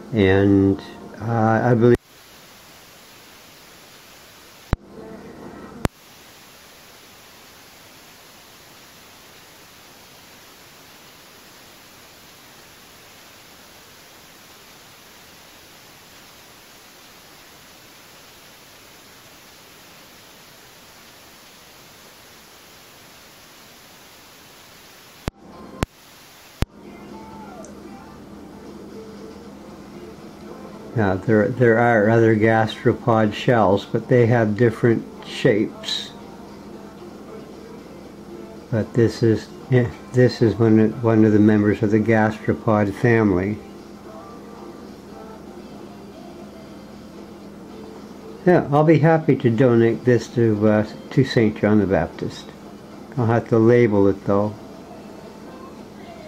and I believe now, there are other gastropod shells, but they have different shapes. But this is one of the members of the gastropod family. Yeah, I'll be happy to donate this to Saint John the Baptist. I'll have to label it though.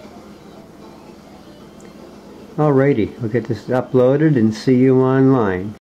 Alrighty, we'll get this uploaded and see you online.